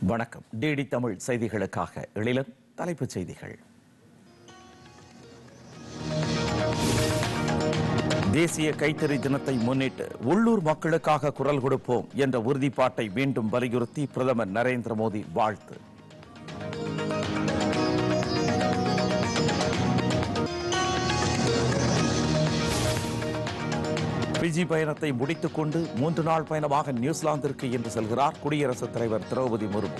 வணக்கம். டிடி தமிழ் செய்திகளுக்காக எழிலன். தலைப்புச் செய்திகள். தேசிய கைத்தறி தினத்தை முன்னிட்டு உள்ளூர் மக்களுக்காக குரல் கொடுப்போம் என்ற உறுதிப்பாட்டை மீண்டும் வலியுறுத்தி பிரதமர் நரேந்திர மோடி வாழ்த்து. பிஜி பயணத்தை முடித்துக் கொண்டு 3 நாள் பயணமாக நியூசிலாந்திற்கு இன்று செல்கிறார் குடியரசுத் தலைவர் திரௌபதி முர்மு.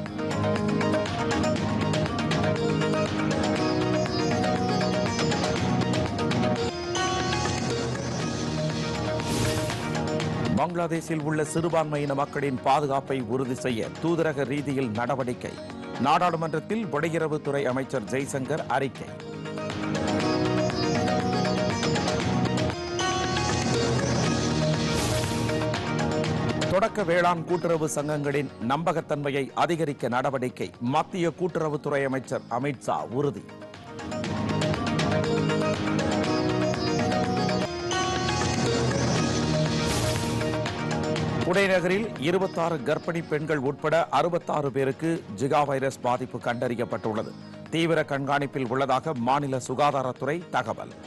பங்களாதேஷில் உள்ள சிறுபான்மையின மக்களின் பாதுகாப்பை உறுதி செய்ய தூதரக ரீதியில் நடவடிக்கை. நாடாளுமன்றத்தில் வெளியுறவுத்துறை அமைச்சர் ஜெய்சங்கர் அறிக்கை. தொடக்க வேளாண் கூட்டுறவு சங்கங்களின் நம்பகத்தன்மையை அதிகரிக்க நடவடிக்கை. மத்திய கூட்டுறவுத்துறை அமைச்சர் அமித்ஷா உறுதி. புனே நகரில் 26 கர்ப்பிணி பெண்கள் உட்பட 66 பேருக்கு ஜிகா வைரஸ் பாதிப்பு கண்டறியப்பட்டுள்ளது. தீவிர கண்காணிப்பில் உள்ளதாக மாநில சுகாதாரத்துறை தகவல்.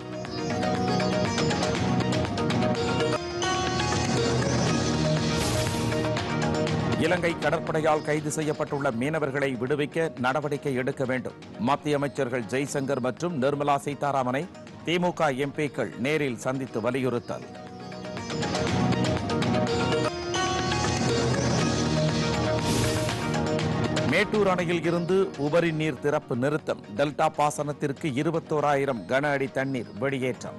இலங்கை கடற்படையால் கைது செய்யப்பட்டுள்ள மீனவர்களை விடுவிக்க நடவடிக்கை எடுக்க வேண்டும். மத்திய அமைச்சர்கள் ஜெய்சங்கர் மற்றும் நிர்மலா சீதாராமனை திமுக எம்பிக்கள் நேரில் சந்தித்து வலியுறுத்தல். மேட்டூர் அணையில் இருந்து உபரி நீர் திறப்பு நிறுத்தம். டெல்டா பாசனத்திற்கு 21,000 கன அடி தண்ணீர் வெளியேற்றம்.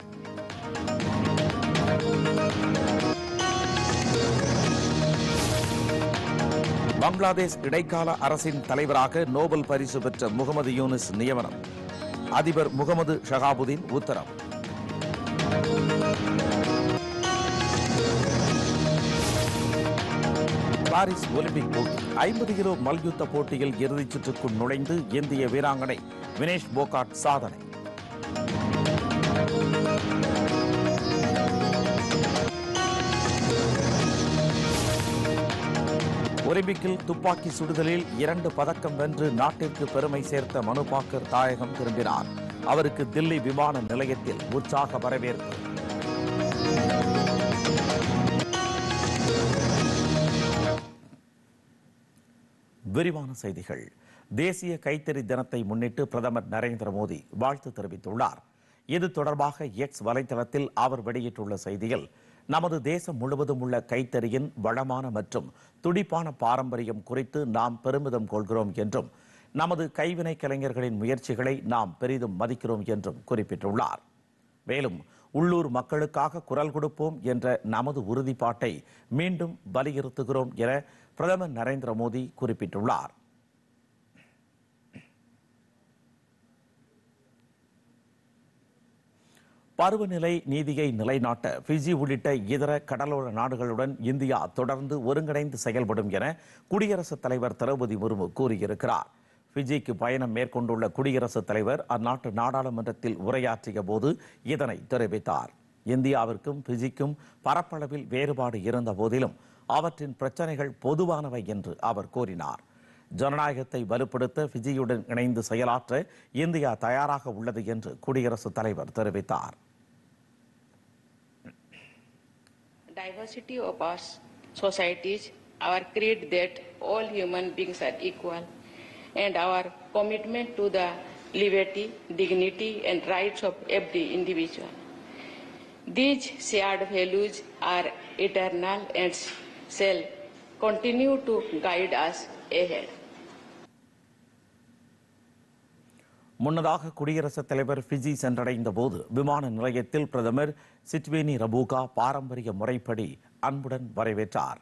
பங்களாதேஷ் இடைக்கால அரசின் தலைவராக நோபல் பரிசு பெற்ற முகமது யூனிஸ் நியமனம். அதிபர் முகமது ஷகாபுதீன் உத்தரவு. பாரிஸ் ஒலிம்பிக் போட்டி 50 கிலோ மல்யுத்த போட்டியில் இறுதிச் சுற்றுக்குள் நுழைந்து இந்திய வீராங்கனை வினேஷ் போகாட் சாதனை. ஒலிம்பிக்கில் துப்பாக்கி சுடுதலில் 2 பதக்கம் வென்று நாட்டிற்கு பெருமை சேர்த்த மனு பாக்கர் தாயகம் திரும்பினார். அவருக்கு தில்லி விமான நிலையத்தில் உற்சாக வரவேற்பு. விரிவான செய்திகள். தேசிய கைத்தறி தினத்தை முன்னிட்டு பிரதமர் நரேந்திர மோடி வாழ்த்து தெரிவித்துள்ளார். இது தொடர்பாக எக்ஸ் வலைதளத்தில் அவர் வெளியிட்டுள்ள செய்தியில், நமது தேசம் முழுவதும் உள்ள கைத்தறியின் வளமான மற்றும் துடிப்பான பாரம்பரியம் குறித்து நாம் பெருமிதம் கொள்கிறோம் என்றும், நமது கைவினை கலைஞர்களின் முயற்சிகளை நாம் பெரிதும் மதிக்கிறோம் என்றும் குறிப்பிட்டுள்ளார். மேலும் உள்ளூர் மக்களுக்காக குரல் கொடுப்போம் என்ற நமது உறுதிப்பாட்டை மீண்டும் வலியுறுத்துகிறோம் என பிரதமர் நரேந்திர மோடி குறிப்பிட்டுள்ளார். பருவநிலை நீதியை நிலைநாட்ட பிஜி உள்ளிட்ட இதர கடலோர நாடுகளுடன் இந்தியா தொடர்ந்து ஒருங்கிணைந்து செயல்படும் என குடியரசுத் தலைவர் திரௌபதி முர்மு கூறியிருக்கிறார். பிஜிக்கு பயணம் மேற்கொண்டுள்ள குடியரசுத் தலைவர் அந்நாட்டு நாடாளுமன்றத்தில் உரையாற்றிய போது இதனை தெரிவித்தார். இந்தியாவிற்கும் பிஜிக்கும் பரப்பளவில் வேறுபாடு இருந்த போதிலும் அவற்றின் பிரச்சனைகள் பொதுவானவை என்று அவர் கூறினார். ஜனநாயகத்தை வலுப்படுத்த பிஜியுடன் இணைந்து செயலாற்ற இந்தியா தயாராக உள்ளது என்று குடியரசுத் தலைவர் தெரிவித்தார். Diversity of our societies, our creed that all human beings are equal, and our commitment to the liberty, dignity, and rights of every individual. These shared values are eternal and shall continue to guide us ahead. முன்னதாக குடியரசுத் தலைவர் PG சென்றடைந்த போது விமான நிலையத்தில் பிரதமர் சிட்வேனி ரபூகா பாரம்பரிய முறைப்படி அன்புடன் வரவேற்றார்.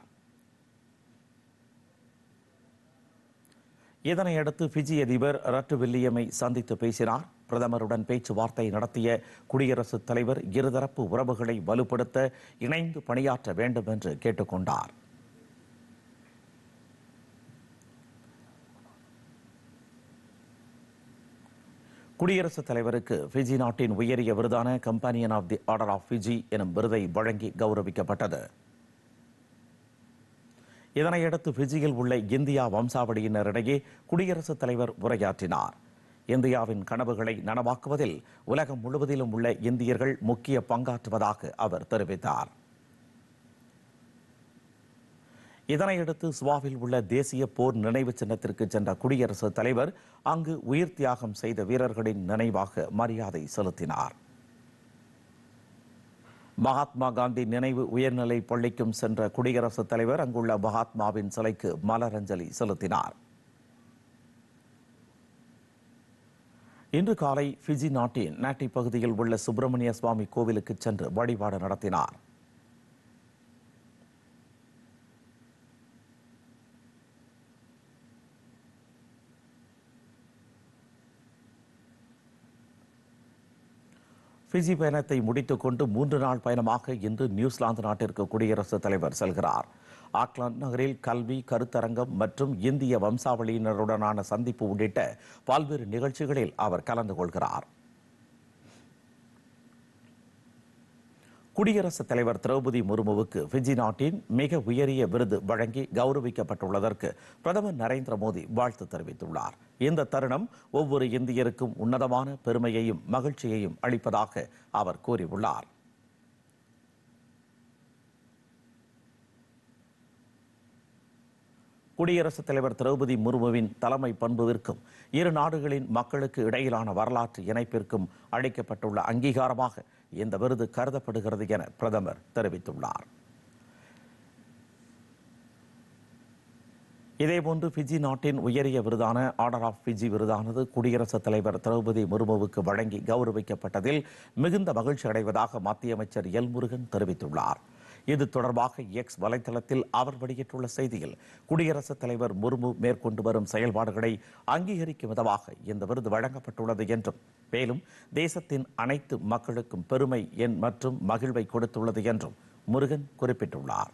இதனையடுத்து பிஜி அதிபர் ரட்டு வில்லியமை சந்தித்து பேசினார். பிரதமருடன் பேச்சுவார்த்தை நடத்திய குடியரசுத் தலைவர் இருதரப்பு உறவுகளை வலுப்படுத்த இணைந்து பணியாற்ற வேண்டும் என்று கேட்டுக்கொண்டார். குடியரசுத் தலைவருக்கு பிஜி நாட்டின் உயரிய விருதான companion of the order of Fiji எனும் விருதை வழங்கி கௌரவிக்கப்பட்டது. இதனையடுத்து ஃபிஜியில் உள்ள இந்தியா வம்சாவளியினரிடையே குடியரசுத் தலைவர் உரையாற்றினார். இந்தியாவின் கனவுகளை நனவாக்குவதில் உலகம் முழுவதிலும் உள்ள இந்தியர்கள் முக்கிய பங்காற்றுவதாக அவர் தெரிவித்தார். இதனையடுத்து சுவாவில் உள்ள தேசிய போர் நினைவு சின்னத்திற்கு சென்ற குடியரசுத் தலைவர் அங்கு உயிர் தியாகம் செய்த வீரர்களின் நினைவாக மரியாதை செலுத்தினார். மகாத்மா காந்தி நினைவு உயர்நிலை பள்ளிக்கும் சென்ற குடியரசுத் தலைவர் அங்குள்ள மகாத்மாவின் சிலைக்கு மலரஞ்சலி செலுத்தினார். இன்று காலை ஃபிஜி நாட்டின் நாட்டி பகுதியில் உள்ள சுப்பிரமணிய சுவாமி கோவிலுக்கு சென்று வழிபாடு நடத்தினார். ஃபிஜி பயணத்தை முடித்துக் கொண்டு 3 நாள் பயணமாக இன்று நியூசிலாந்து நாட்டிற்கு குடியரசுத் தலைவர் செல்கிறார். ஆக்லாந்து நகரில் கல்வி, கருத்தரங்கம் மற்றும் இந்திய வம்சாவளியினருடனான சந்திப்பு உள்ளிட்ட பல்வேறு நிகழ்ச்சிகளில் அவர் கலந்து கொள்கிறார். குடியரசுத் தலைவர் திரௌபதி முர்முவுக்கு ஃபிஜி நாட்டின் மிக உயரிய விருது வழங்கி கௌரவிக்கப்பட்டுள்ளதற்கு பிரதமர் நரேந்திர மோடி வாழ்த்து தெரிவித்துள்ளார். இந்த தருணம் ஒவ்வொரு இந்தியருக்கும் உன்னதமான பெருமையையும் மகிழ்ச்சியையும் அளிப்பதாக அவர் கூறியுள்ளார். குடியரசுத் தலைவர் திரௌபதி முர்முவின் தலைமை பண்புவிற்கும் இரு நாடுகளின் மக்களுக்கு இடையிலான வரலாற்று இணைப்பிற்கும் அளிக்கப்பட்டுள்ள அங்கீகாரமாக இந்த விருது கருதப்படுகிறது என பிரதமர் தெரிவித்துள்ளார். இதேபோன்று ஃபிஜி நாட்டின் உயரிய விருதான ஆர்டர் ஆஃப் ஃபிஜி விருதானது குடியரசுத் தலைவர் திரௌபதி முர்முவுக்கு வழங்கி கௌரவிக்கப்பட்டதில் மிகுந்த மகிழ்ச்சி அடைவதாக மத்திய அமைச்சர் எல் முருகன் தெரிவித்துள்ளார். இது தொடர்பாக எக்ஸ் வலைதளத்தில் அவர் வெளியிட்டுள்ள செய்தியில் குடியரசுத் தலைவர் முர்மு மேற்கொண்டு வரும் செயல்பாடுகளை அங்கீகரிக்கும் விதமாக இந்த விருது வழங்கப்பட்டுள்ளது என்றும் மேலும் தேசத்தின் அனைத்து மக்களுக்கும் பெருமை மற்றும் மகிழ்வை கொடுத்துள்ளது என்றும் முருகன் குறிப்பிட்டுள்ளார்.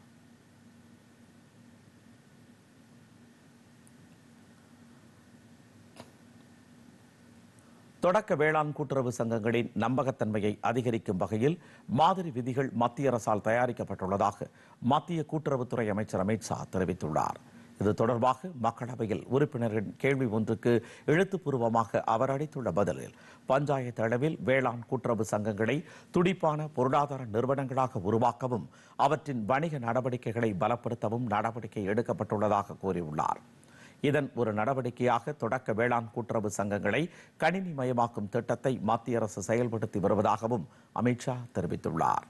தொடக்க வேளாண் கூட்டுறவு சங்கங்களின் நம்பகத்தன்மையை அதிகரிக்கும் வகையில் மாதிரி விதிகள் மத்திய அரசால் தயாரிக்கப்பட்டுள்ளதாக மத்திய கூட்டுறவுத்துறை அமைச்சர் அமித் ஷா தெரிவித்துள்ளார். இது தொடர்பாக மக்களவையில் உறுப்பினரின் கேள்வி ஒன்றுக்கு எழுத்துப்பூர்வமாக அவர் அளித்துள்ள பதிலில் பஞ்சாயத்து அளவில் வேளாண் கூட்டுறவு சங்கங்களை துடிப்பான பொருளாதார நிறுவனங்களாக உருவாக்கவும் அவற்றின் வணிக நடவடிக்கைகளை பலப்படுத்தவும் நடவடிக்கை எடுக்கப்பட்டுள்ளதாக கூறியுள்ளார். இதன் ஒரு நடவடிக்கையாக தொடக்க வேளாண் கூட்டுறவு சங்கங்களை கணினிமயமாக்கும் திட்டத்தை மத்திய அரசு செயல்படுத்தி வருவதாகவும் அமித் ஷா தெரிவித்துள்ளார்.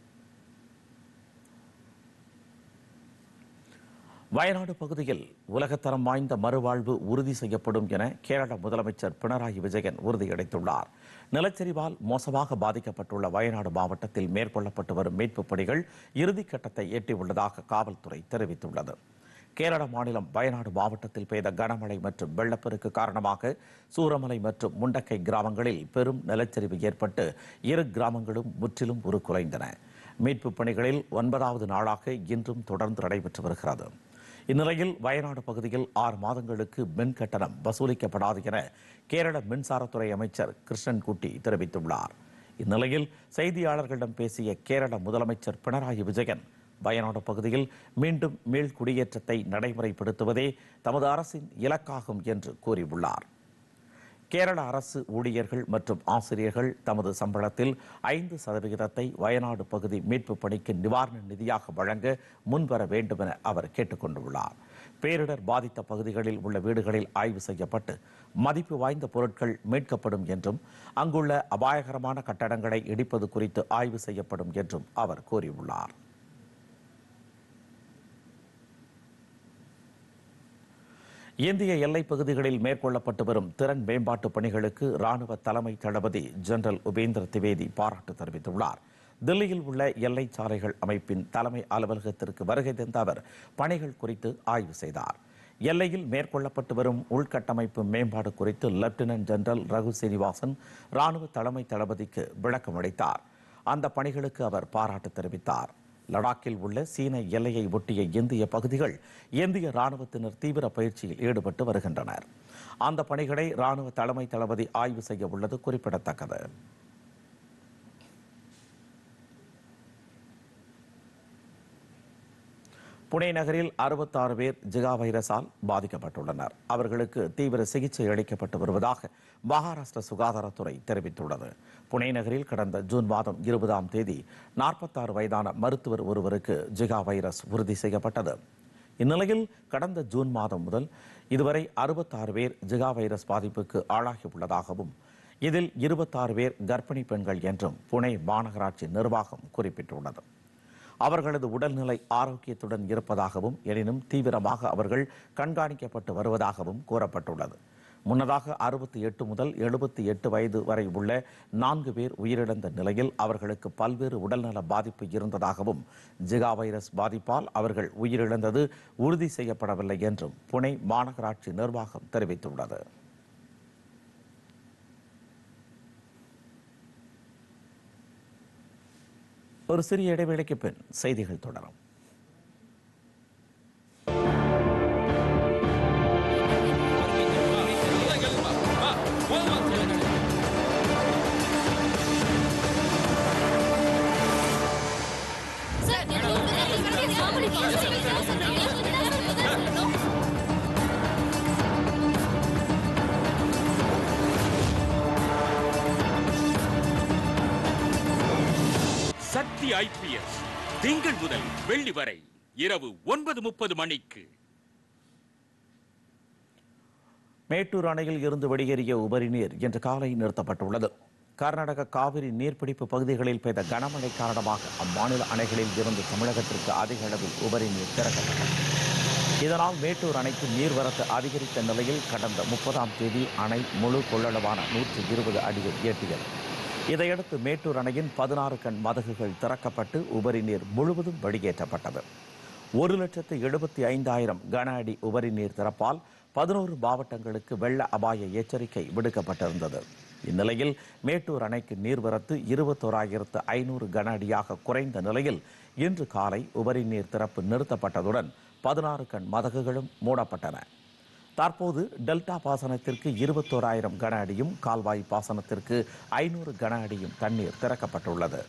வயநாடு பகுதியில் உலகத்தரம் வாய்ந்த மறுவாழ்வு உறுதி செய்யப்படும் என கேரள முதலமைச்சர் பினராயி விஜயன் உறுதியளித்துள்ளார். நிலச்சரிவால் மோசமாக பாதிக்கப்பட்டுள்ள வயநாடு மாவட்டத்தில் மேற்கொள்ளப்பட்டு வரும் மீட்புப் பணிகள் இறுதிக்கட்டத்தை எட்டியுள்ளதாக காவல்துறை தெரிவித்துள்ளது. கேரள மாநிலம் வயநாடு மாவட்டத்தில் பெய்த கனமழை மற்றும் வெள்ளப்பெருக்கு காரணமாக சூரமலை மற்றும் முண்டக்கை கிராமங்களில் பெரும் நிலச்சரிவு ஏற்பட்டு இரு கிராமங்களும் முற்றிலும் உருக்குலைந்தன. மீட்புப் பணிகளில் 9வது நாளாக இன்றும் தொடர்ந்து நடைபெற்று வருகிறது. இந்நிலையில் வயநாடு பகுதியில் 6 மாதங்களுக்கு மின் கட்டணம் வசூலிக்கப்படாது என கேரள மின்சாரத்துறை அமைச்சர் கிருஷ்ணன்குட்டி தெரிவித்துள்ளார். இந்நிலையில் செய்தியாளர்களிடம் பேசிய கேரள முதலமைச்சர் பினராயி விஜயன் வயநாடு பகுதியில் மீண்டும் மீள் குடியேற்றத்தை நடைமுறைப்படுத்துவதே தமது அரசின் இலக்காகும் என்று கூறியுள்ளார். கேரள அரசு ஊழியர்கள் மற்றும் ஆசிரியர்கள் தமது சம்பளத்தில் 5% வயநாடு பகுதி மீட்புப் பணிக்கு நிவாரண நிதியாக வழங்க முன்வர வேண்டும் என அவர் கேட்டுக் கொண்டுள்ளார். பேரிடர் பாதித்த பகுதிகளில் உள்ள வீடுகளில் ஆய்வு செய்யப்பட்டு மதிப்பு வாய்ந்த பொருட்கள் மீட்கப்படும் என்றும் அங்குள்ள அபாயகரமான கட்டடங்களை இடிப்பது குறித்து ஆய்வு செய்யப்படும் என்றும் அவர் கூறியுள்ளார். இந்திய எல்லைப் பகுதிகளில் மேற்கொள்ளப்பட்டு வரும் திறன் மேம்பாட்டு பணிகளுக்கு ராணுவ தலைமை தளபதி ஜெனரல் உபேந்திர திவேதி பாராட்டு தெரிவித்துள்ளார். தில்லியில் உள்ள எல்லை சாலைகள் அமைப்பின் தலைமை அலுவலகத்திற்கு வருகை தந்த அவர் பணிகள் குறித்து ஆய்வு செய்தார். எல்லையில் மேற்கொள்ளப்பட்டு வரும் உள்கட்டமைப்பு மேம்பாடு குறித்து லெப்டினன்ட் ஜெனரல் ரகு சீனிவாசன் ராணுவ தலைமை தளபதிக்கு விளக்கம் அளித்தார். அந்த பணிகளுக்கு அவர் பாராட்டு தெரிவித்தார். லடாக்கில் உள்ள சீன எல்லையை ஒட்டிய இந்திய பகுதிகள் இந்திய ராணுவத்தினர் தீவிர பயிற்சியில் ஈடுபட்டு வருகின்றனர். அந்த பணிகளை ராணுவ தலைமை தளபதி ஆய்வு செய்ய உள்ளது குறிப்பிடத்தக்கது. புனே நகரில் 66 பேர் ஜிகா வைரஸால் பாதிக்கப்பட்டுள்ளனர். அவர்களுக்கு தீவிர சிகிச்சை அளிக்கப்பட்டு வருவதாக மகாராஷ்டிர சுகாதாரத்துறை தெரிவித்துள்ளது. புனே நகரில் கடந்த ஜூன் மாதம் 20ஆம் தேதி 46 வயதான மருத்துவர் ஒருவருக்கு ஜிகா வைரஸ் உறுதி செய்யப்பட்டது. இந்நிலையில் கடந்த ஜூன் மாதம் முதல் இதுவரை 66 பேர் ஜிகா வைரஸ் பாதிப்புக்கு ஆளாகியுள்ளதாகவும் இதில் 26 பேர் கர்ப்பிணி பெண்கள் என்றும் புனே மாநகராட்சி நிர்வாகம் குறிப்பிட்டுள்ளது. அவர்களது உடல்நிலை ஆரோக்கியத்துடன் இருப்பதாகவும் எனினும் தீவிரமாக அவர்கள் கண்காணிக்கப்பட்டு வருவதாகவும் கூறப்பட்டுள்ளது. முன்னதாக 68 முதல் 78 வயது வரை உள்ள 4 பேர் உயிரிழந்த நிலையில் அவர்களுக்கு பல்வேறு உடல்நல பாதிப்பு இருந்ததாகவும் ஜிகா வைரஸ் பாதிப்பால் அவர்கள் உயிரிழந்தது உறுதி செய்யப்படவில்லை என்றும் புனே மாநகராட்சி நிர்வாகம் தெரிவித்துள்ளது. ஒரு சிறிய இடைவேளைக்கு பின் செய்திகள் தொடரும். சக்தி IPS திங்கள் முதல் வெள்ளி வரை இரவு 9:30 மணிக்கு. மேட்டூர் அணையில் இருந்து வெளியேறிய உபரி நீர் இன்று காலை நிறுத்தப்பட்டுள்ளது. கர்நாடக காவிரி நீர்பிடிப்பு பகுதிகளில் பெய்த கனமழை காரணமாக அம்மாநில அணைகளில் இருந்து தமிழகத்திற்கு அதிக அளவில் உபரி நீர் திறக்கப்பட்டது. இதனால் மேட்டூர் அணைக்கு நீர்வரத்து அதிகரித்த நிலையில் கடந்த 30ஆம் தேதி அணை முழு கொள்ளளவான 120 அடியை எட்டியது. இதையடுத்து மேட்டூர் அணையின் 16 கண் மதகுகள் திறக்கப்பட்டு உபரி நீர் முழுவதும் வெளியேற்றப்பட்டது. 1,75,000 கன அடி உபரி நீர் திறப்பால் 11 மாவட்டங்களுக்கு வெள்ள அபாய எச்சரிக்கை விடுக்கப்பட்டிருந்தது. இந்நிலையில் மேட்டூர் அணைக்கு நீர்வரத்து 21,500 கன அடியாக குறைந்த நிலையில் இன்று காலை உபரி நீர் திறப்பு நிறுத்தப்பட்டதுடன் 16 கண் மதகுகளும் மூடப்பட்டன. தற்போது டெல்டா பாசனத்திற்கு 21,000 கன அடியும் கால்வாய் பாசனத்திற்கு 500 கன அடியும் தண்ணீர் திறக்கப்பட்டுள்ளது.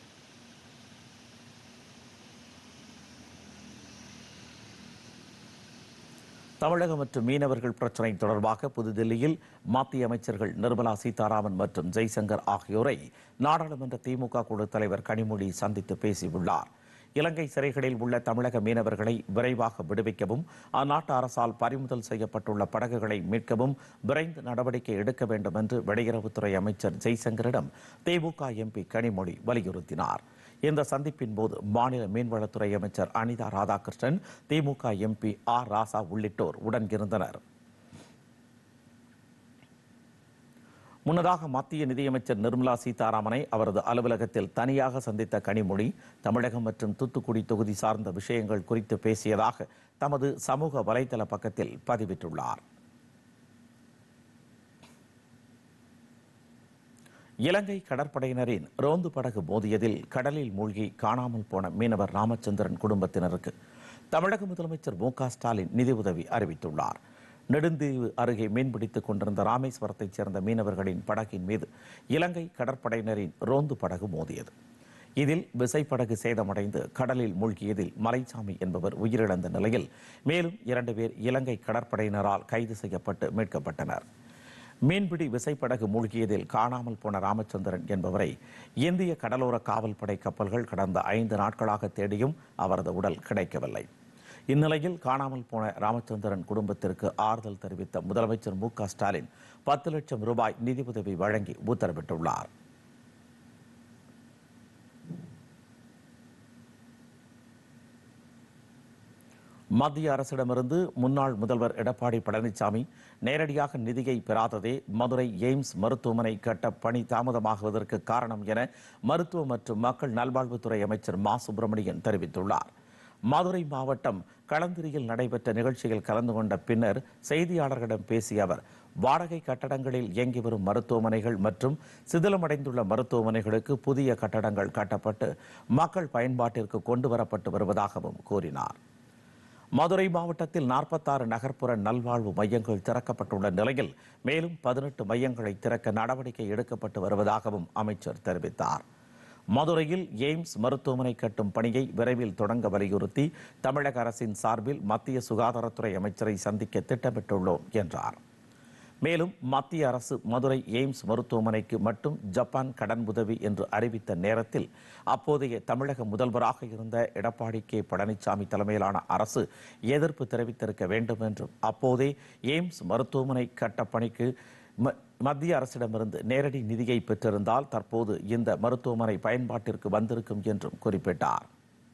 தமிழகம் மற்றும் மீனவர்கள் பிரச்சினை தொடர்பாக புதுதில்லியில் மத்திய அமைச்சர்கள் நிர்மலா சீதாராமன் மற்றும் ஜெய்சங்கர் ஆகியோரை நாடாளுமன்ற திமுக குழு தலைவர் கனிமொழி சந்தித்து பேசியுள்ளார். இலங்கை சிறைகளில் உள்ள தமிழக மீனவர்களை விரைவாக விடுவிக்கவும் அந்நாட்டு அரசால் பறிமுதல் செய்யப்பட்டுள்ள படகுகளை மீட்கவும் விரைந்து நடவடிக்கை எடுக்க வேண்டும் என்று வெளியுறவுத்துறை அமைச்சர் ஜெய்சங்கரிடம் திமுக MP கனிமொழி வலியுறுத்தினார். இந்த சந்திப்பின் போது மாநில மீன்வளத்துறை அமைச்சர் அனிதா ராதாகிருஷ்ணன், திமுக MP R ராசா உள்ளிட்டோர் உடன் இருந்தனர். முன்னதாக மத்திய நிதியமைச்சர் நிர்மலா சீதாராமனை அவரது அலுவலகத்தில் தனியாக சந்தித்த கனிமொழி தமிழகம் மற்றும் தூத்துக்குடி தொகுதி சார்ந்த விஷயங்கள் குறித்து பேசியதாக தமது சமூக வலைதள பக்கத்தில் பதிவிட்டுள்ளார். இலங்கை கடற்படையினரின் ரோந்து படகு மோதியதில் கடலில் மூழ்கி காணாமல் போன மீனவர் ராமச்சந்திரன் குடும்பத்தினருக்கு தமிழக முதலமைச்சர் மு.க. ஸ்டாலின் நிதியுதவி அறிவித்துள்ளார். நெடுந்தீவு அருகே மீன்பிடித்துக் கொண்டிருந்த ராமேஸ்வரத்தைச் சேர்ந்த மீனவர்களின் படகின் மீது இலங்கை கடற்படையினரின் ரோந்து படகு மோதியது. இதில் விசைப்படகு சேதமடைந்து கடலில் மூழ்கியதில் மலைச்சாமி என்பவர் உயிரிழந்த நிலையில் மேலும் 2 பேர் இலங்கை கடற்படையினரால் கைது செய்யப்பட்டு மீட்கப்பட்டனர். மீன்பிடி விசைப்படகு மூழ்கியதில் காணாமல் போன ராமச்சந்திரன் என்பவரை இந்திய கடலோர காவல்படை கப்பல்கள் கடந்த 5 நாட்களாக தேடியும் அவரது உடல் கிடைக்கவில்லை. இந்நிலையில் காணாமல் போன ராமச்சந்திரன் குடும்பத்திற்கு ஆறுதல் தெரிவித்த முதலமைச்சர் மு.க. ஸ்டாலின் 10 லட்சம் ரூபாய் நிதியுதவி வழங்கி உத்தரவிட்டுள்ளார். மத்திய அரசிடமிருந்து முன்னாள் முதல்வர் எடப்பாடி பழனிசாமி நேரடியாக நிதியை பெறாததே மதுரை எய்ம்ஸ் மருத்துவமனை கட்ட பணி தாமதமாகுவதற்கு காரணம் என மருத்துவ மற்றும் மக்கள் நல்வாழ்வுத்துறை அமைச்சர் மா சுப்பிரமணியன் தெரிவித்துள்ளார். மதுரை மாவட்டம் களந்திரியில் நடைபெற்ற நிகழ்ச்சியில் கலந்து கொண்ட பின்னர் செய்தியாளர்களிடம் பேசிய அவர் வாடகை கட்டடங்களில் இயங்கி வரும் மருத்துவமனைகள் மற்றும் சிதிலமடைந்துள்ள மருத்துவமனைகளுக்கு புதிய கட்டடங்கள் கட்டப்பட்டு மக்கள் பயன்பாட்டிற்கு கொண்டு வரப்பட்டு வருவதாகவும் கூறினார். மதுரை மாவட்டத்தில் 46 நகர்ப்புற நல்வாழ்வு மையங்கள் திறக்கப்பட்டுள்ள நிலையில் மேலும் 18 மையங்களை திறக்க நடவடிக்கை எடுக்கப்பட்டு வருவதாகவும் அமைச்சர் தெரிவித்தார். மதுரையில் எய்ம்ஸ் மருத்துவமனை கட்டும் பணியை விரைவில் தொடங்க வலியுறுத்தி தமிழக அரசின் சார்பில் மத்திய சுகாதாரத்துறை அமைச்சரை சந்திக்க திட்டமிட்டுள்ளோம் என்றார். மேலும் மத்திய அரசு மதுரை எய்ம்ஸ் மருத்துவமனைக்கு மட்டும் ஜப்பான் கடன் உதவி என்று அறிவித்த நேரத்தில் அப்போதைய தமிழக முதல்வராக இருந்த எடப்பாடி கே பழனிசாமி தலைமையிலான அரசு எதிர்ப்பு தெரிவித்திருக்க வேண்டும் என்றும் அப்போதே எய்ம்ஸ் மருத்துவமனை கட்ட பணிக்கு மத்திய அரசிடமிருந்து நேரடி நிதியை பெற்றிருந்தால் தற்போது இந்த மருத்துவமனை பயன்பாட்டிற்கு வந்திருக்கும் என்றும் குறிப்பிட்டார்.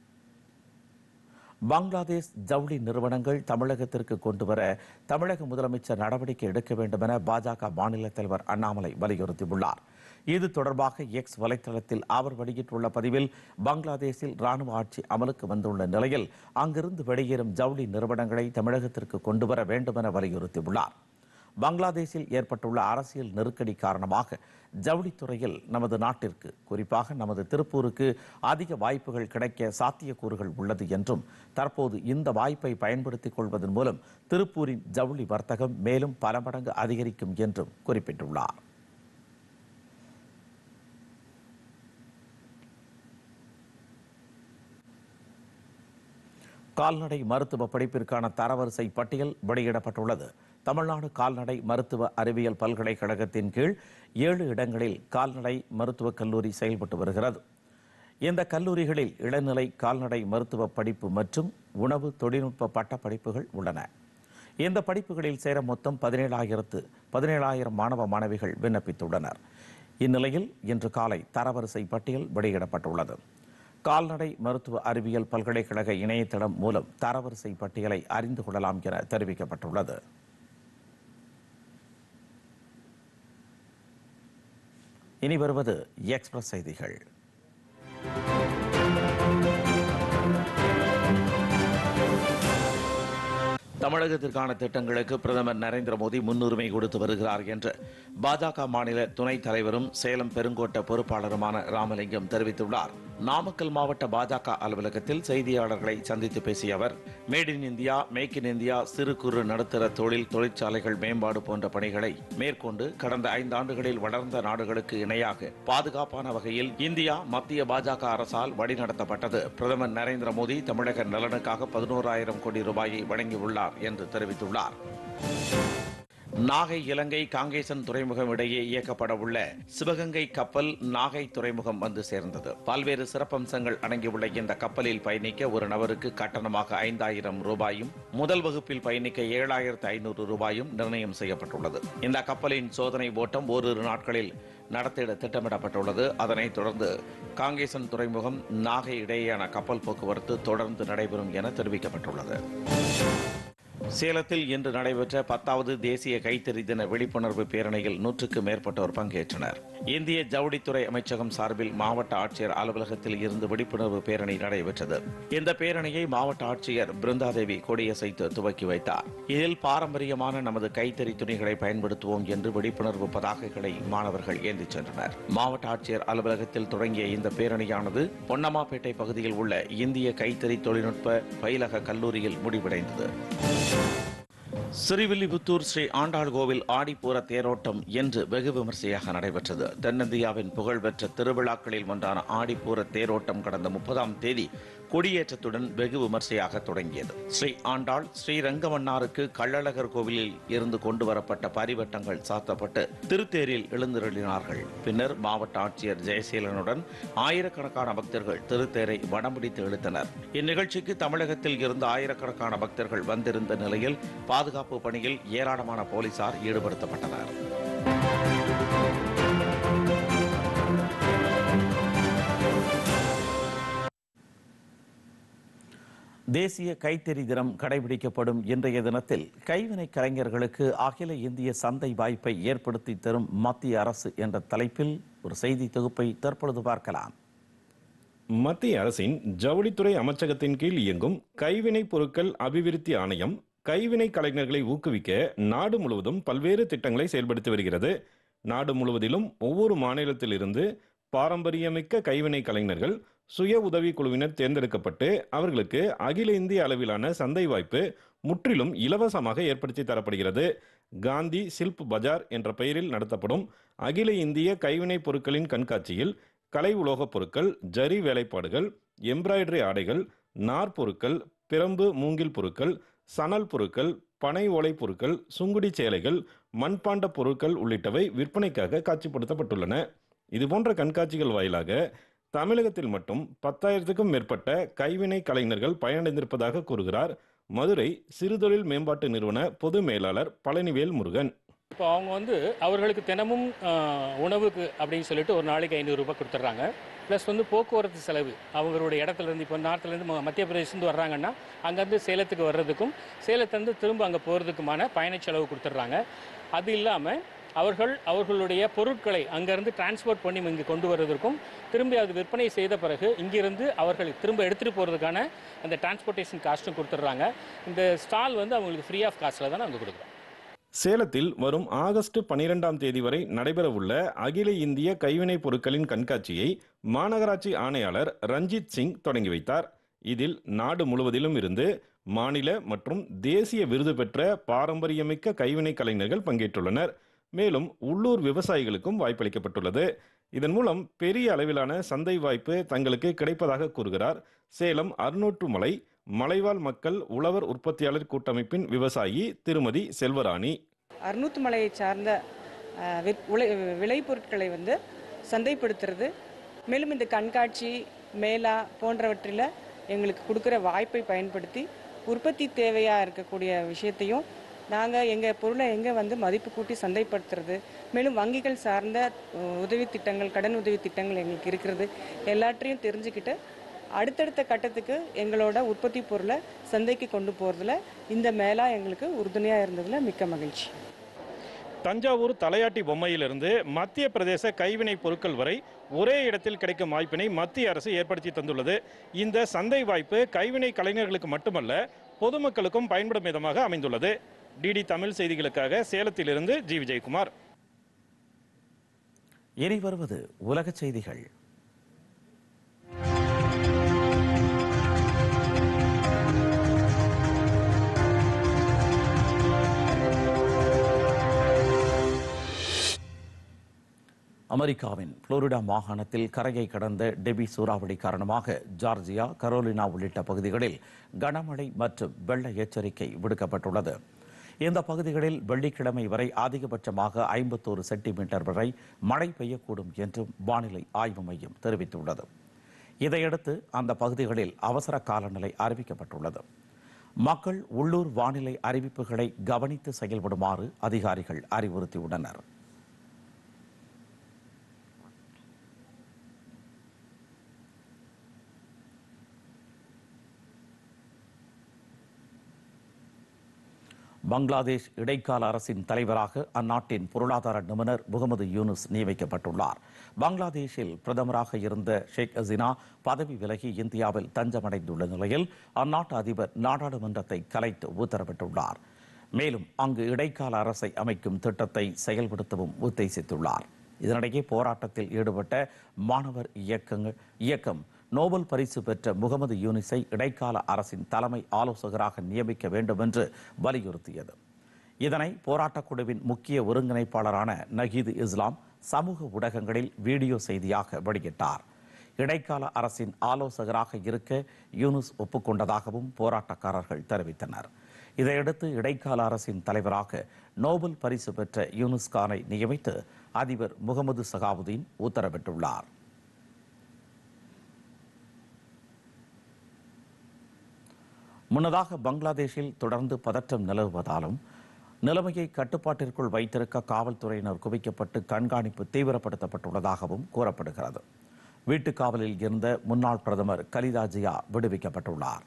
பங்களாதேஷ் ஜவுளி நிறுவனங்கள் தமிழகத்திற்கு கொண்டுவர தமிழக முதலமைச்சர் நடவடிக்கை எடுக்க வேண்டும் என பாஜக மாநில தலைவர் அண்ணாமலை வலியுறுத்தியுள்ளார். இது தொடர்பாக எக்ஸ் வலைதளத்தில் அவர் வெளியிட்டுள்ள பதிவில் பங்களாதேஷில் ராணுவ ஆட்சி அமலுக்கு வந்துள்ள நிலையில் அங்கிருந்து வெளியேறும் ஜவுளி நிறுவனங்களை தமிழகத்திற்கு கொண்டுவர வேண்டும் என வலியுறுத்தியுள்ளார். பங்களாதேஷில் ஏற்பட்டுள்ள அரசியல் நெருக்கடி காரணமாக ஜவுளித்துறையில் நமது நாட்டிற்கு குறிப்பாக நமது திருப்பூருக்கு அதிக வாய்ப்புகள் கிடைக்க சாத்தியக்கூறுகள் உள்ளது என்றும் தற்போது இந்த வாய்ப்பை பயன்படுத்திக் கொள்வதன் மூலம் திருப்பூரின் ஜவுளி வர்த்தகம் மேலும் பல மடங்கு அதிகரிக்கும் என்றும் குறிப்பிட்டுள்ளார். கால்நடை மருத்துவ படிப்பிற்கான தரவரிசை பட்டியல் வெளியிடப்பட்டுள்ளது. தமிழ்நாடு கால்நடை மருத்துவ அறிவியல் பல்கலைக்கழகத்தின் கீழ் 7 இடங்களில் கால்நடை மருத்துவக் கல்லூரி செயல்பட்டு வருகிறது. இந்த கல்லூரிகளில் இளநிலை கால்நடை மருத்துவ படிப்பு மற்றும் உணவு தொழில்நுட்ப பட்ட படிப்புகள் உள்ளன. இந்த படிப்புகளில் சேர மொத்தம் 17,000 மாணவ மாணவிகள் விண்ணப்பித்துள்ளனர். இந்நிலையில் இன்று காலை தரவரிசை பட்டியல் வெளியிடப்பட்டுள்ளது. கால்நடை மருத்துவ அறிவியல் பல்கலைக்கழக இணையதளம் மூலம் தரவரிசை பட்டியலை அறிந்து கொள்ளலாம் என தெரிவிக்கப்பட்டுள்ளது. இனி வருவது எக்ஸ்பிரஸ் செய்திகள். தமிழகத்திற்கான திட்டங்களுக்கு பிரதமர் நரேந்திர மோடி முன்னுரிமை கொடுத்து வருகிறார் என்று பாஜக மாநில துணைத் தலைவரும் சேலம் பெருங்கோட்ட பொறுப்பாளருமான ராமலிங்கம் தெரிவித்துள்ளார். நாமக்கல் மாவட்ட பாஜக அலுவலகத்தில் செய்தியாளர்களை சந்தித்து பேசிய அவர், made in India, make in India, சிறு குறு நடுத்தர தொழிற்சாலைகள் மேம்பாடு போன்ற பணிகளை மேற்கொண்டு கடந்த 5 ஆண்டுகளில் வளர்ந்த நாடுகளுக்கு இணையாக பாதுகாப்பான வகையில் இந்தியா மத்திய பாஜக அரசால் வழிநடத்தப்பட்டது. பிரதமர் நரேந்திர மோடி தமிழக நலனுக்காக 11,000 கோடி ரூபாயை வழங்கியுள்ளார் என்று தெரிவித்துள்ளார். நாகை இலங்கை காங்கேசன் துறைமுகம் இடையே இயக்கப்பட உள்ள சிவகங்கை கப்பல் நாகை துறைமுகம் வந்து சேர்ந்தது. பல்வேறு சிறப்பம்சங்கள் அடங்கியுள்ள இந்த கப்பலில் பயணிக்க ஒரு நபருக்கு கட்டணமாக 5,000 ரூபாயும், முதல் வகுப்பில் பயணிக்க 7,500 ரூபாயும் நிர்ணயம் செய்யப்பட்டுள்ளது. இந்த கப்பலின் சோதனை ஓட்டம் ஓரிரு நாட்களில் நடத்திட திட்டமிடப்பட்டுள்ளது. அதனைத் தொடர்ந்து காங்கேசன் துறைமுகம் நாகை இடையேயான கப்பல் போக்குவரத்து தொடர்ந்து நடைபெறும் என தெரிவிக்கப்பட்டுள்ளது. சேலத்தில் இன்று நடைபெற்ற 10வது தேசிய கைத்தறி தின விழிப்புணர்வு பேரணியில் 100க்கும் மேற்பட்டோர் பங்கேற்றனர். இந்திய ஜவுளித்துறை அமைச்சகம் சார்பில் மாவட்ட ஆட்சியர் அலுவலகத்தில் இருந்து விழிப்புணர்வு பேரணி நடைபெற்றது. இந்த பேரணியை மாவட்ட ஆட்சியர் பிருந்தாதேவி கொடியசைத்து துவக்கி வைத்தார். இதில் பாரம்பரியமான நமது கைத்தறி துணிகளை பயன்படுத்துவோம் என்று விழிப்புணர்வு பதாகைகளை மாணவர்கள் ஏந்திச் சென்றனர். மாவட்ட ஆட்சியர் அலுவலகத்தில் தொடங்கிய இந்த பேரணியானது பொன்னம்மாப்பேட்டை பகுதியில் உள்ள இந்திய கைத்தறி தொழில்நுட்ப பயிலக கல்லூரியில் முடிவடைந்தது. ஸ்ரீவில்லிபுத்தூர் ஸ்ரீ ஆண்டாள் கோவில் ஆடிப்பூர தேரோட்டம் இன்று வெகு விமர்சையாக நடைபெற்றது. தென்னிந்தியாவின் புகழ்பெற்ற திருவிழாக்களில் ஒன்றான ஆடிப்பூர தேரோட்டம் கடந்த 30ஆம் தேதி கொடியேற்றத்துடன் வெகு விமர்சையாக தொடங்கியது. ஸ்ரீ ஆண்டாள் ஸ்ரீரங்கமன்னாருக்கு கள்ளழகர் கோவிலில் இருந்து கொண்டு வரப்பட்ட பரிவட்டங்கள் சாத்தப்பட்டு திருத்தேரில் எழுந்தருளினார்கள். பின்னர் மாவட்ட ஆட்சியர் ஜெயசீலனுடன் ஆயிரக்கணக்கான பக்தர்கள் திருத்தேரை வடம்பிடித்து இழுத்தனர். இந்நிகழ்ச்சிக்கு தமிழகத்தில் இருந்து ஆயிரக்கணக்கான பக்தர்கள் வந்திருந்த நிலையில் பாதுகாப்பு பணியில் ஏராளமான போலீசார் ஈடுபடுத்தப்பட்டனர். தேசிய கைத்தறி தினம் கடைபிடிக்கப்படும் இன்றைய தினத்தில் கைவினை கலைஞர்களுக்கு அகில இந்திய சந்தை வாய்ப்பை ஏற்படுத்தி தரும் மத்திய அரசு என்ற தலைப்பில் ஒரு செய்தி தொகுப்பை தற்பொழுது பார்க்கலாம். மத்திய அரசின் ஜவுளித்துறை அமைச்சகத்தின் கீழ் இயங்கும் கைவினை பொருட்கள் அபிவிருத்தி ஆணையம் கைவினை கலைஞர்களை ஊக்குவிக்க நாடு முழுவதும் பல்வேறு திட்டங்களை செயல்படுத்தி வருகிறது. நாடு முழுவதிலும் ஒவ்வொரு மாநிலத்திலிருந்து பாரம்பரியமிக்க கைவினை கலைஞர்கள் சுய உதவி குழுவினர் தேர்ந்தெடுக்கப்பட்டு அவர்களுக்கு அகில இந்திய அளவிலான சந்தை வாய்ப்பு முற்றிலும் இலவசமாக ஏற்படுத்தி தரப்படுகிறது. காந்தி சில்ப் பஜார் என்ற பெயரில் நடத்தப்படும் அகில இந்திய கைவினை பொருட்களின் கண்காட்சியில் கலை உலோகப் பொருட்கள், ஜரி வேலைப்பாடுகள், எம்ப்ராய்டரி ஆடைகள், நார்பொருட்கள், பிரம்பு மூங்கில் பொருட்கள், சணல் பொருட்கள், பனை ஓலை பொருட்கள், சுங்குடி சேலைகள், மண்பாண்ட பொருட்கள் உள்ளிட்டவை விற்பனைக்காக காட்சிப்படுத்தப்பட்டுள்ளன. இதுபோன்ற கண்காட்சிகள் வாயிலாக தமிழகத்தில் மட்டும் 10,000க்கும் மேற்பட்ட கைவினை கலைஞர்கள் பயனடைந்திருப்பதாக கூறுகிறார் மதுரை சிறுதொழில் மேம்பாட்டு நிறுவன பொது மேலாளர் பழனிவேல் முருகன். இப்போ அவங்க அவர்களுக்கு தினமும் உணவுக்கு அப்படின்னு சொல்லிட்டு ஒரு நாளைக்கு 500 ரூபாய் கொடுத்துட்றாங்க. ப்ளஸ் போக்குவரத்து செலவு அவங்களுடைய இடத்துலேருந்து, இப்போ நார்த்துலேருந்து மத்திய பிரதேசத்துலேருந்து வர்றாங்கன்னா அங்கேருந்து சேலத்துக்கு வர்றதுக்கும் சேலத்துலேருந்து திரும்ப அங்கே போகிறதுக்குமான பயண செலவு கொடுத்துட்றாங்க. அது இல்லாமல் அவர்களுடைய பொருட்களை அங்கேருந்து டிரான்ஸ்போர்ட் பண்ணி இங்கே கொண்டு வர்றதற்கும் திரும்பி அது விற்பனை செய்த பிறகு இங்கிருந்து அவர்கள் திரும்ப எடுத்துகிட்டு போகிறதுக்கான அந்த டிரான்ஸ்போர்ட்டேஷன் காஸ்ட்டும் கொடுத்துட்றாங்க. இந்த ஸ்டால் அவங்களுக்கு ஃப்ரீ ஆஃப் காஸ்ட்டில் தான் நாங்கள் கொடுக்குறோம். சேலத்தில் வரும் ஆகஸ்ட் 12ஆம் தேதி வரை நடைபெறவுள்ள அகில இந்திய கைவினைப் பொருட்களின் கண்காட்சியை மாநகராட்சி ஆணையாளர் ரஞ்சித் சிங் தொடங்கி வைத்தார். இதில் நாடு முழுவதிலும் இருந்து மாநில மற்றும் தேசிய விருது பெற்ற பாரம்பரியமிக்க கைவினை கலைஞர்கள் பங்கேற்றுள்ளனர். மேலும் உள்ளூர் விவசாயிகளுக்கும் வாய்ப்பளிக்கப்பட்டுள்ளது. இதன் மூலம் பெரிய அளவிலான சந்தை வாய்ப்பு தங்களுக்கு கிடைப்பதாக கூறுகிறார் சேலம் அருநூற்றுமலை மலைவாழ் மக்கள் உழவர் உற்பத்தியாளர் கூட்டமைப்பின் விவசாயி திருமதி செல்வராணி. அருநூற்றுமலையை சார்ந்த விளைபொருட்களை சந்தைப்படுத்துறது, மேலும் இந்த கண்காட்சி மேளா போன்றவற்றில் எங்களுக்கு கொடுக்குற வாய்ப்பை பயன்படுத்தி உற்பத்தி தேவையாக இருக்கக்கூடிய விஷயத்தையும் நாங்கள் எங்கள் பொருளை எங்கே மதிப்பு கூட்டி சந்தைப்படுத்துறது, மேலும் வங்கிகள் சார்ந்த உதவி திட்டங்கள், கடன் உதவி திட்டங்கள் எங்களுக்கு இருக்கிறது, எல்லாற்றையும் தெரிஞ்சுக்கிட்டு அடுத்தடுத்த கட்டத்துக்கு எங்களோட உற்பத்தி பொருளை சந்தைக்கு கொண்டு போகிறதுல இந்த மேளா எங்களுக்கு உறுதுணையாக இருந்ததில் மிக்க மகிழ்ச்சி. தஞ்சாவூர் தலையாட்டி பொம்மையிலிருந்து மத்திய பிரதேச கைவினை பொருட்கள் வரை ஒரே இடத்தில் கிடைக்கும் வாய்ப்பினை மத்திய அரசு ஏற்படுத்தி தந்துள்ளது. இந்த சந்தை வாய்ப்பு கைவினை கலைஞர்களுக்கு மட்டுமல்ல, பொதுமக்களுக்கும் பயன்படும் விதமாக அமைந்துள்ளது. டிடி தமிழ் செய்திகளுக்காக சேலத்திலிருந்து ஜி விஜயகுமார். இனி வருவது உலக செய்திகள். அமெரிக்காவின் புளோரிடா மாகாணத்தில் கரையை கடந்த டெபி சூறாவளி காரணமாக ஜார்ஜியா, கரோலினா உள்ளிட்ட பகுதிகளில் கனமழை மற்றும் வெள்ள எச்சரிக்கை விடுக்கப்பட்டுள்ளது. இந்த பகுதிகளில் வெள்ளிக்கிழமை வரை அதிகபட்சமாக 51 சென்டிமீட்டர் வரை மழை பெய்யக்கூடும் என்றும் வானிலை ஆய்வு மையம் தெரிவித்துள்ளது. இதையடுத்து அந்த பகுதிகளில் அவசர காலநிலை அறிவிக்கப்பட்டுள்ளது. மக்கள் உள்ளூர் வானிலை அறிவிப்புகளை கவனித்து செயல்படுமாறு அதிகாரிகள் அறிவுறுத்தியுள்ளனர். பங்களாதேஷ் இடைக்கால அரசின் தலைவராக அந்நாட்டின் பொருளாதார நிபுணர் முகமது யூனுஸ் நியமிக்கப்பட்டுள்ளார். பங்களாதேஷில் பிரதமராக இருந்த ஷேக் ஹசீனா பதவி விலகி இந்தியாவில் தஞ்சமடைந்துள்ள நிலையில் அந்நாட்டு அதிபர் நாடாளுமன்றத்தை கலைத்து உத்தரவிட்டுள்ளார். மேலும் அங்கு இடைக்கால அரசை அமைக்கும் திட்டத்தை செயல்படுத்தவும் உத்தேசித்துள்ளார். இதனிடையே போராட்டத்தில் ஈடுபட்ட மாணவர் இயக்கம் நோபல் பரிசு பெற்ற முகமது யூனிஸை இடைக்கால அரசின் தலைமை ஆலோசகராக நியமிக்க வேண்டும் என்று வலியுறுத்தியது. இதனை போராட்டக் குழுவின் முக்கிய ஒருங்கிணைப்பாளரான நகீது இஸ்லாம் சமூக ஊடகங்களில் வீடியோ செய்தியாக வெளியிட்டார். இடைக்கால அரசின் ஆலோசகராக இருக்க யூனுஸ் ஒப்புக்கொண்டதாகவும் போராட்டக்காரர்கள் தெரிவித்தனர். இதையடுத்து இடைக்கால அரசின் தலைவராக நோபல் பரிசு பெற்ற யூனுஸ் கானை நியமித்து அதிபர் முகமது சகாவுதீன் உத்தரவிட்டுள்ளார். முன்னதாக பங்களாதேஷில் தொடர்ந்து பதற்றம் நிலவுவதாலும் நிலைமையை கட்டுப்பாட்டிற்குள் வைத்திருக்க காவல்துறையினர் குவிக்கப்பட்டு கண்காணிப்பு தீவிரப்படுத்தப்பட்டுள்ளதாகவும் கூறப்படுகிறது. வீட்டுக் காவலில் இருந்த முன்னாள் பிரதமர் கலிதா ஜியா விடுவிக்கப்பட்டுள்ளார்.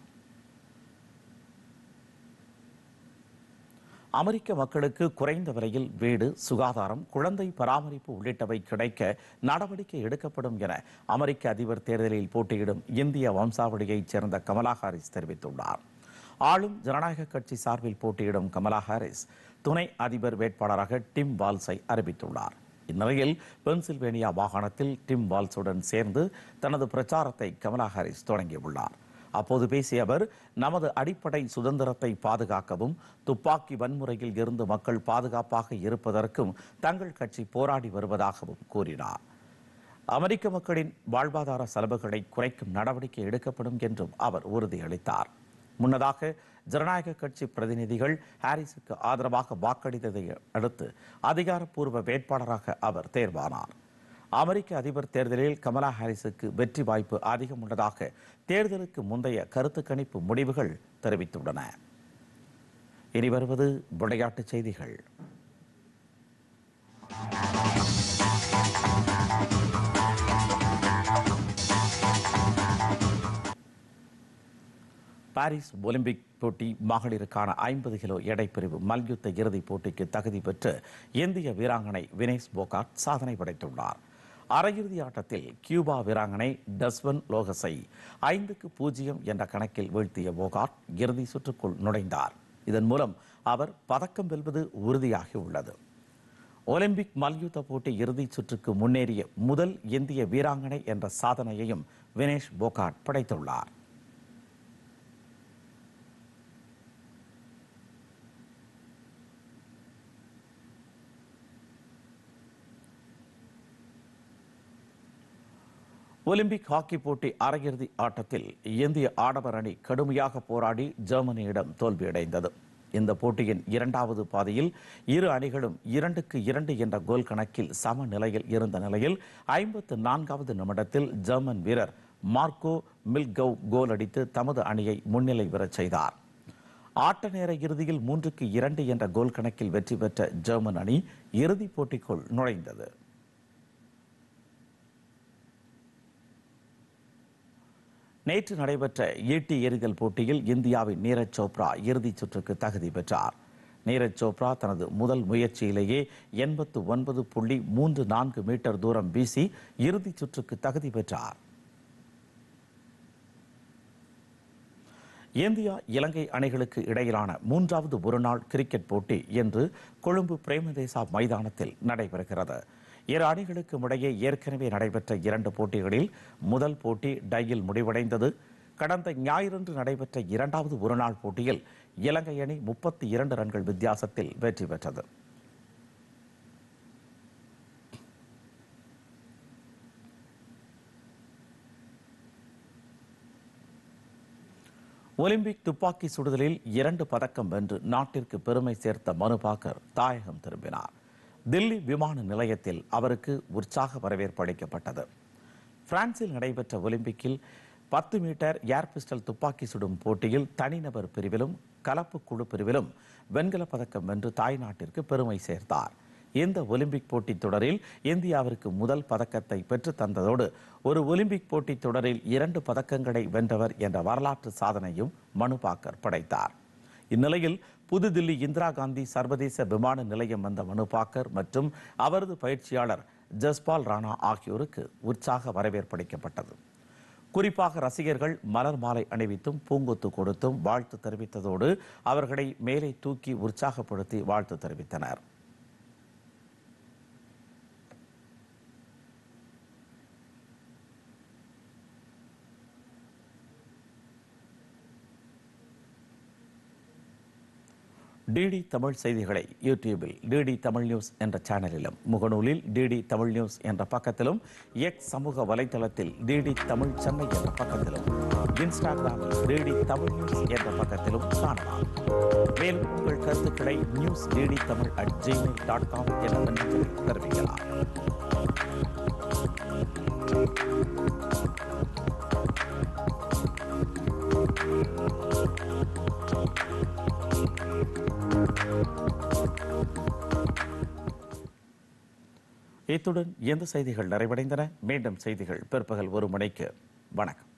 அமெரிக்க மக்களுக்கு குறைந்த விலையில் வீடு, சுகாதாரம், குழந்தை பராமரிப்பு உள்ளிட்டவை கிடைக்க நடவடிக்கை எடுக்கப்படும் என அமெரிக்க அதிபர் தேர்தலில் போட்டியிடும் இந்திய வம்சாவளியைச் சேர்ந்த கமலா ஹாரிஸ் தெரிவித்துள்ளார். ஆளும் ஜனநாயக கட்சி சார்பில் போட்டியிடும் கமலா ஹாரிஸ் துணை அதிபர் வேட்பாளராக டிம் வால்ஸை அறிவித்துள்ளார். இந்நிலையில் பென்சில்வேனியா மாகாணத்தில் டிம் வால்ஸுடன் சேர்ந்து தனது பிரச்சாரத்தை கமலா ஹாரிஸ் தொடங்கியுள்ளார். அப்போது பேசிய அவர், நமது அடிப்படை சுதந்திரத்தை பாதுகாக்கவும் துப்பாக்கி வன்முறையில் இருந்து மக்கள் பாதுகாப்பாக இருப்பதற்கும் தங்கள் கட்சி போராடி வருவதாகவும் கூறினார். அமெரிக்க மக்களின் வாழ்வாதார செலவுகளை குறைக்கும் நடவடிக்கை எடுக்கப்படும் என்றும் அவர் உறுதியளித்தார். முன்னதாக ஜனநாயக கட்சி பிரதிநிதிகள் ஹாரிஸுக்கு ஆதரவாக வாக்களித்ததை அடுத்து அதிகாரப்பூர்வ வேட்பாளராக அவர் தேர்வானார். அமெரிக்க அதிபர் தேர்தலில் கமலா ஹாரிஸுக்கு வெற்றி வாய்ப்பு அதிகம் உள்ளதாக தேர்தலுக்கு முந்தைய கருத்து கணிப்பு முடிவுகள் தெரிவித்துள்ளன. இனி வருவது விளையாட்டுச் செய்திகள். பாரிஸ் ஒலிம்பிக் போட்டி மகளிருக்கான 50 கிலோ எடைப்பிரிவு மல்யுத்த இறுதிப் போட்டிக்கு தகுதி பெற்று இந்திய வீராங்கனை வினேஷ் போகாட் சாதனை படைத்துள்ளார். அரையிறுதி ஆட்டத்தில் கியூபா வீராங்கனை டஸ்வன் லோகஸை 5-0 என்ற கணக்கில் வீழ்த்திய போகாட் இறுதி சுற்றுக்குள் நுழைந்தார். இதன் மூலம் அவர் பதக்கம் வெல்வது உறுதியாகியுள்ளது. ஒலிம்பிக் மல்யுத்த போட்டி இறுதிச் சுற்றுக்கு முன்னேறிய முதல் இந்திய வீராங்கனை என்ற சாதனையையும் வினேஷ் போகாட் படைத்துள்ளார். ஒலிம்பிக் ஹாக்கி போட்டி அரையிறுதி ஆட்டத்தில் இந்திய ஆடவர் அணி கடுமையாக போராடி ஜெர்மனியிடம் தோல்வியடைந்தது. இந்த போட்டியின் இரண்டாவது பாதியில் இரு அணிகளும் 2-2 என்ற கோல் கணக்கில் சம நிலையில் இருந்த நிலையில் 54வது நிமிடத்தில் ஜெர்மன் வீரர் மார்க்கோ மில்கவ் கோல் அடித்து தமது அணியை முன்னிலை பெறச் செய்தார். ஆட்ட நேர இறுதியில் 3-2 என்ற கோல் கணக்கில் வெற்றி பெற்ற ஜெர்மன் அணி இறுதிப் போட்டிக்குள் நுழைந்தது. நேற்று நடைபெற்ற ஈட்டி எறிதல் போட்டியில் இந்தியாவின் நீரஜ் சோப்ரா இறுதிச் சுற்றுக்கு தகுதி பெற்றார். நீரஜ் சோப்ரா தனது முதல் முயற்சியிலேயே 89.34 மீட்டர் தூரம் வீசி இறுதிச் சுற்றுக்கு தகுதி பெற்றார். இந்தியா இலங்கை அணிகளுக்கு இடையிலான 3வது ஒருநாள் கிரிக்கெட் போட்டி இன்று கொழும்பு பிரேமதேசா மைதானத்தில் நடைபெறுகிறது. இரு அணிகளுக்கும் இடையே ஏற்கனவே நடைபெற்ற 2 போட்டிகளில் முதல் போட்டி டையில் முடிவடைந்தது. கடந்த ஞாயிறன்று நடைபெற்ற 2வது ஒருநாள் போட்டியில் இலங்கை அணி 32 ரன்கள் வித்தியாசத்தில் வெற்றி பெற்றது. ஒலிம்பிக் துப்பாக்கி சுடுதலில் 2 பதக்கம் வென்று நாட்டிற்கு பெருமை சேர்த்த மனு பாக்கர் தாயகம் திரும்பினார். தில்லி விமான நிலையத்தில் அவருக்கு உற்சாக வரவேற்பு அளிக்கப்பட்டது. பிரான்சில் நடைபெற்ற ஒலிம்பிக்கில் 10 மீட்டர் ஏர் பிஸ்டல் துப்பாக்கி சுடும் போட்டியில் தனிநபர் பிரிவிலும் கலப்பு குழு பிரிவிலும் வெண்கலப் பதக்கம் வென்று தாய்நாட்டிற்கு பெருமை சேர்த்தார். இந்த ஒலிம்பிக் போட்டித் தொடரில் இந்தியாவிற்கு முதல் பதக்கத்தை பெற்று தந்ததோடு ஒரு ஒலிம்பிக் போட்டித் தொடரில் 2 பதக்கங்களை வென்றவர் என்ற வரலாற்று சாதனையும் மனு பாக்கர் படைத்தார். இந்நிலையில் புதுதில்லி இந்திரா காந்தி சர்வதேச விமான நிலையம் வந்த மனு பாக்கர் மற்றும் அவரது பயிற்சியாளர் ஜஸ்பால் ராணா ஆகியோருக்கு உற்சாக வரவேற்பளிக்கப்பட்டது. குறிப்பாக ரசிகர்கள் மலர் மாலை அணிவித்தும் பூங்கொத்து கொடுத்தும் வாழ்த்து தெரிவித்ததோடு அவர்களை மேலே தூக்கி உற்சாகப்படுத்தி வாழ்த்து தெரிவித்தனர். டிடி தமிழ் செய்திகளை யூடியூபில் டிடி தமிழ் நியூஸ் என்ற சேனலிலும், முகநூலில் டிடி தமிழ் நியூஸ் என்ற பக்கத்திலும், எக்ஸ் சமூக வலைதளத்தில் டிடி தமிழ் சென்னை என்ற பக்கத்திலும், இன்ஸ்டாகிராமில் டிடி தமிழ் நியூஸ் என்ற பக்கத்திலும் காணலாம். மேலும் உங்கள் கருத்துக்களை newsddtamil@gmail.com என்ற மின்னஞ்சலில் தெரிவிக்கலாம். இத்துடன் இந்த செய்திகள் நிறைவடைந்தன. மீண்டும் செய்திகள் பிற்பகல் 1 மணிக்கு. வணக்கம்.